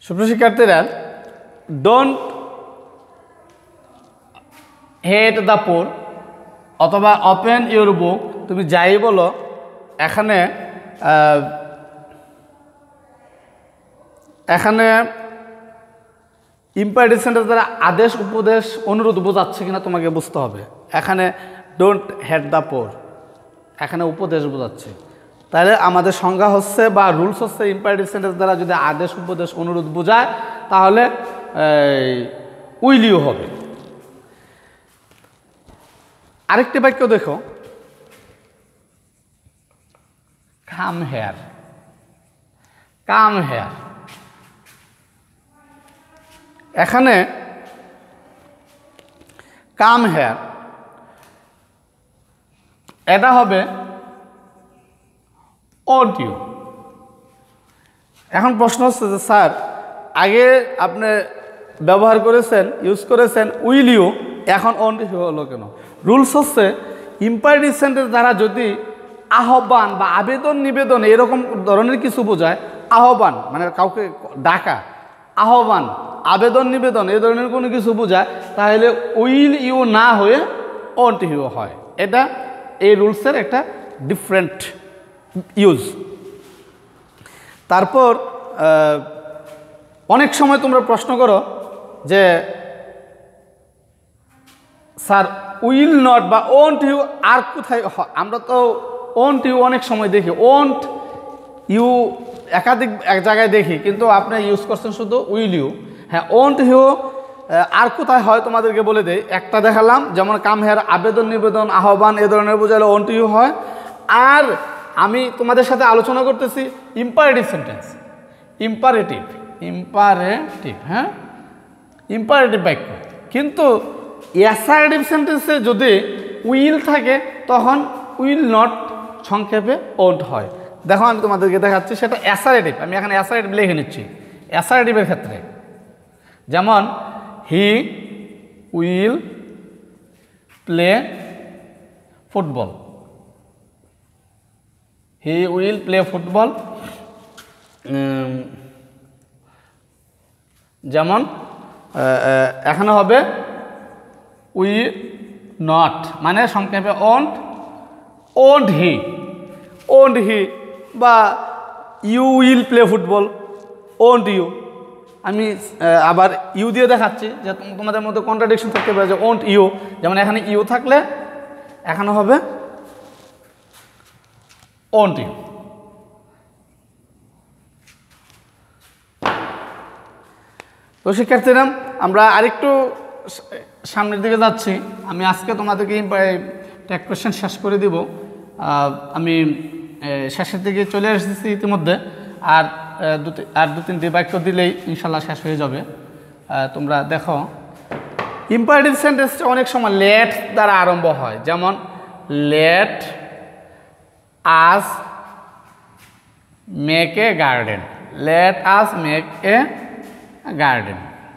সুপ্রিয় শিক্ষার্থীরা, don't hate the poor অথবা ওপেন ইউর বুক, তুমি যাই বলো, এখানে এখানে ইম্পারেটিভ সেন্টেন্স দ্বারা আদেশ, উপদেশ, অনুরোধ বোঝাচ্ছে কিনা তোমাকে বুঝতে হবে। এখানে ডোন্ট হেট দ্য পোর, এখানে উপদেশ বোঝাচ্ছে। তাহলে আমাদের সংজ্ঞা হচ্ছে বা রুলস হচ্ছে, ইম্পারেটিভ সেন্টেন্স দ্বারা যদি আদেশ, উপদেশ, অনুরোধ বোঝায় তাহলে উইল ইউ হবে। আরেকটি বাক্য দেখো, কাম হেয়ার। কাম হেয়ার, এখানে কাম হেয়ার এটা হবে ওন্ট ইউ। এখন প্রশ্ন হচ্ছে যে স্যার, আগে আপনি ব্যবহার করেছেন, ইউজ করেছেন উইল ইউ, এখন ওন্ট ইউ হলো কেন? রুলস হচ্ছে ইম্পারেটিভ সেন্টেন্স দ্বারা যদি আহ্বান বা আবেদন, নিবেদন এরকম ধরনের কিছু বোঝায়, আহ্বান মানে কাউকে ডাকা, আহ্বান, আবেদন, নিবেদন এই ধরনের কোনো কিছু বোঝায়, তাহলে উইল ইউ না হয়ে ওন্ট ইউ হয়। এটা এই রুলসের একটা ডিফারেন্ট ইউজ। তারপর অনেক সময় তোমরা প্রশ্ন করো যে স্যার উইল নট বা ওন্ট ইউ আর কোথায়? আমরা তো ওন্ট ইউ অনেক সময় দেখি, ওন্ট ইউ একাধিক এক জায়গায় দেখি, কিন্তু আপনি ইউজ করছেন শুধু উইল ইউ। হ্যাঁ, ওন্ট ইউ আর কোথায় হয় তোমাদেরকে বলে দেয়। একটা দেখালাম, যেমন কাম হেয়ার আবেদন, নিবেদন, আহ্বান এ ধরনের বোঝালে ওন্ট ইউ হয়। আর আমি তোমাদের সাথে আলোচনা করতেছি ইম্পারেটিভ সেন্টেন্স, ইম্পারেটিভ, ইম্পারেটিভ, হ্যাঁ ইম্পারেটিভ বাক্য। কিন্তু অ্যাসার্টিভ সেন্টেন্সে যদি উইল থাকে তখন উইল নট সংক্ষেপে ওন্ট হয়। দেখো আমি তোমাদেরকে দেখাচ্ছি, সেটা অ্যাসার্টিভ। আমি এখানে অ্যাসার্টিভ লিখে নিচ্ছি। অ্যাসার্টিভের ক্ষেত্রে যেমন he will play football, he will play football. যেমন এখানে হবে উই নট, মানে সংক্ষেপে won't, won't he, won't he, বা you will play football, won't you. আমি আবার ইউ দিয়ে দেখাচ্ছি যে তোমাদের মধ্যে কন্ট্রাডিকশন থাকতে পারে, যে ওন্ট ইউ, যেমন এখানে ইউ থাকলে এখানে হবে ওন্ট ইউ। তো শিক্ষার্থীরা, আমরা আরেকটু সামনের দিকে যাচ্ছি। আমি আজকে তোমাদেরকে ট্যাগ কোয়েশ্চেন শেষ করে দিব। আমি শেষের দিকে চলে এসেছি ইতিমধ্যে। আর দু তিনটি বাক্য দিলেই ইনশাল্লাহ শেষ হয়ে যাবে। তোমরা দেখো, ইম্পারেটিভ সেন্টেন্সটা অনেক সময় লেট দ্বারা আরম্ভ হয়। যেমন let us make a garden, let us make a garden.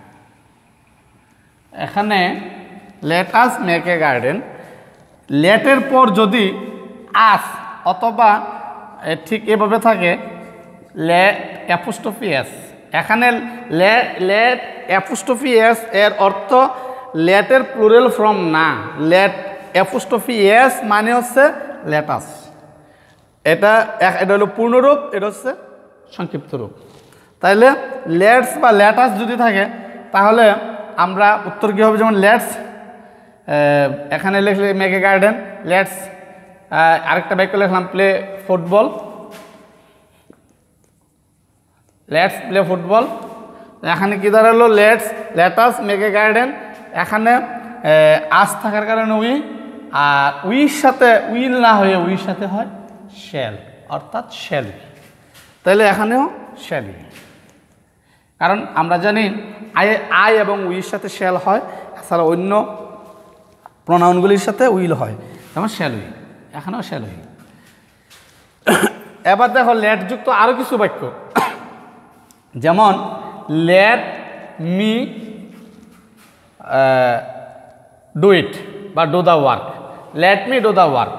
এখানে let us make a garden, লেটের পর যদি আস অথবা ঠিক এভাবে থাকে লেট অ্যাপোস্ট্রফি এস, এখানে লেট অ্যাপোস্ট্রফি এস এর অর্থ লেটের প্লুরাল ফর্ম না, লেট অ্যাপোস্ট্রফি এস মানে হচ্ছে লেটাস। এটা হলো পূর্ণরূপ, এটা হচ্ছে সংক্ষিপ্ত রূপ। তাইলে লেটস বা লেটাস যদি থাকে তাহলে আমরা উত্তর কী হবে? যেমন লেটস, এখানে লিখলে মেক এ গার্ডেন, লেটস আরেকটা বাক্য লিখলাম play football, let's play football. এখানে কী দাঁড়ালো? Let's, let us make a garden. এখানে আস থাকার কারণে উই, আর উইর সাথে উইল না হয়ে উইর সাথে হয় শ্যাল, অর্থাৎ শ্যাল। তাহলে এখানেও শ্যাল, কারণ আমরা জানি আই এবং উইর সাথে শ্যাল হয়, এছাড়া অন্য প্রনাউনগুলির সাথে উইল হয়, যেমন শ্যাল উই, এখানেও শ্যাল উই। এবার দেখো লেট যুক্ত আরও কিছু বাক্য, যেমন লেট মি ডু ইট বা do the work, let me do the work.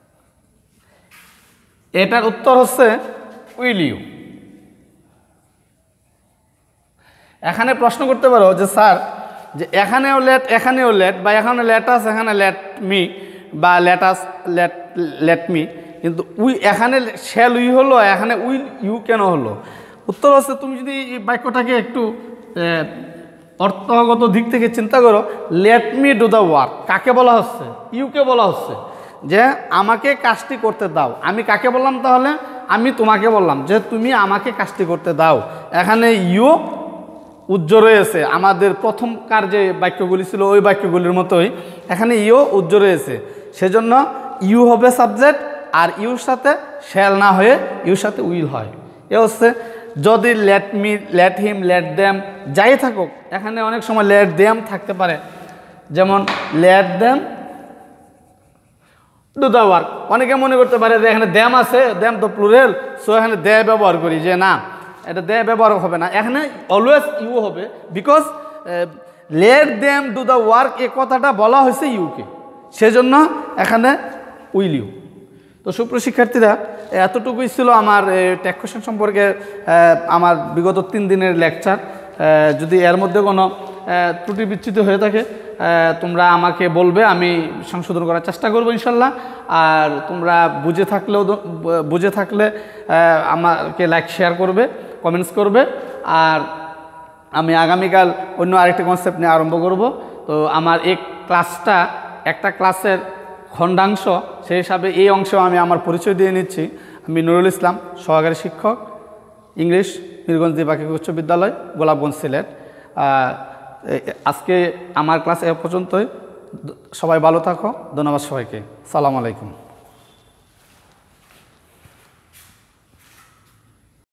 এটার উত্তর হচ্ছে উইল ইউ। এখানে প্রশ্ন করতে পারো যে স্যার যে এখানেও লেট বা এখানে লেটাস এখানে লেট মি বা লেট মি, কিন্তু এখানে শ্যাল উই হলো, এখানে উইল ইউ কেন হলো? উত্তর হচ্ছে তুমি যদি এই বাক্যটাকে একটু অর্থগত দিক থেকে চিন্তা করো, let me do the work কাকে বলা হচ্ছে? ইউকে বলা হচ্ছে যে আমাকে কাজটি করতে দাও। আমি কাকে বললাম তাহলে? আমি তোমাকে বললাম যে তুমি আমাকে কাজটি করতে দাও। এখানে ইউ উজ্জ্ব রয়েছে, আমাদের প্রথমকার যে বাক্যগুলি ছিল ওই বাক্যগুলির মতোই এখানে ইউ উজ্জ্ব রয়েছে, সেজন্য ইউ হবে সাবজেক্ট, আর ইউর সাথে শ্যাল না হয়ে ইউর সাথে উইল হয়। এ হচ্ছে যদি let me, let him, let them যাই থাকুক, এখানে অনেক সময় লেট দেম থাকতে পারে, যেমন let them do the work. অনেকে মনে করতে পারে যে এখানে দেম আছে, দেম তো প্লুরাল, সো এখানে দে ব্যবহার করি, যে না, এটা দে ব্যবহার হবে না, এখানে অলওয়েজ ইউ হবে, because let them do the work এ কথাটা বলা হয়েছে ইউকে, সেজন্য এখানে উইল ইউ। তো সুপ্রিয় শিক্ষার্থীরা, এতটুকুই ছিল আমার টেক কোয়েশ্চন সম্পর্কে আমার বিগত 3 দিনের লেকচার। যদি এর মধ্যে কোনো ত্রুটি বিচ্যুতি হয়ে থাকে তোমরা আমাকে বলবে, আমি সংশোধন করার চেষ্টা করবো ইনশাল্লাহ। আর তোমরা বুঝে থাকলে আমাকে লাইক শেয়ার করবে, কমেন্টস করবে। আর আমি আগামীকাল অন্য আরেকটি কনসেপ্ট নিয়ে আরম্ভ করব। তো আমার এই ক্লাসটা একটা ক্লাসের খণ্ডাংশ, সেই হিসাবে এই অংশেও আমি আমার পরিচয় দিয়ে নিচ্ছি। আমি নুরুল ইসলাম, সহকারী শিক্ষক, ইংলিশ, মিরগঞ্জ দ্বিপাক্ষিক উচ্চ বিদ্যালয়, গোলাপগঞ্জ, সিলেট। আজকে আমার ক্লাস এ পর্যন্তই। সবাই ভালো থাকো, ধন্যবাদ সবাইকে, সালাম আলাইকুম।